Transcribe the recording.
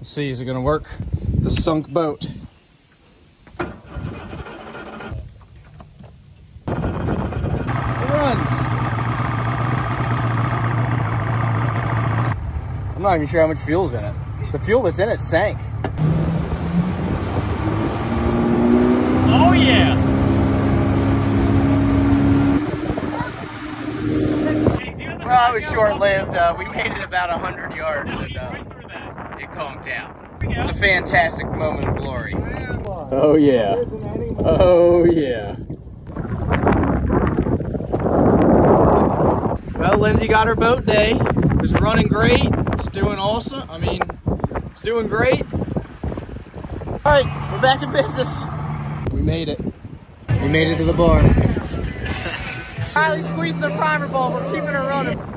Let's see, is it gonna work? The sunk boat. It runs. I'm not even sure how much fuel's in it. The fuel that's in it sank. Oh yeah! Well, it was short-lived. We made it about 100 yards and it calmed down. It's a fantastic moment of glory. Oh yeah. Oh yeah. Well, Lindsay got her boat day. It's running great. It's doing awesome. I mean, it's doing great. All right, we're back in business. We made it. We made it to the bar. Riley's squeezing the primer ball. We're keeping her running.